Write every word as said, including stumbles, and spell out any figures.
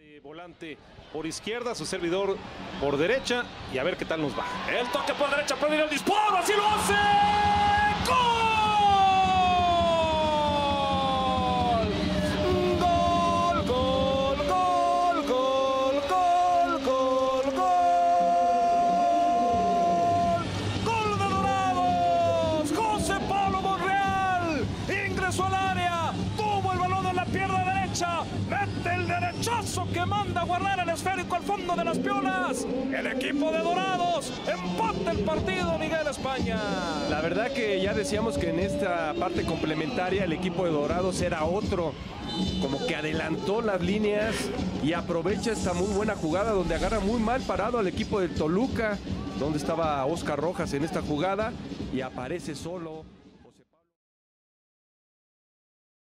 De volante por izquierda, su servidor por derecha y a ver qué tal nos va. El toque por derecha, puede ir el disparo, así lo hace. ¡Gol! ¡Gol, gol, gol, gol, gol, gol, gol! ¡Gol de Dorados! José Pablo Monreal ingresó al área, tuvo el balón en la pierna derecha, mete el derechazo que manda a guardar el esférico al fondo de las piolas. El equipo de Dorados empata el partido, Miguel España. La verdad que ya decíamos que en esta parte complementaria el equipo de Dorados era otro, como que adelantó las líneas y aprovecha esta muy buena jugada donde agarra muy mal parado al equipo del Toluca, donde estaba Oscar Rojas en esta jugada y aparece solo.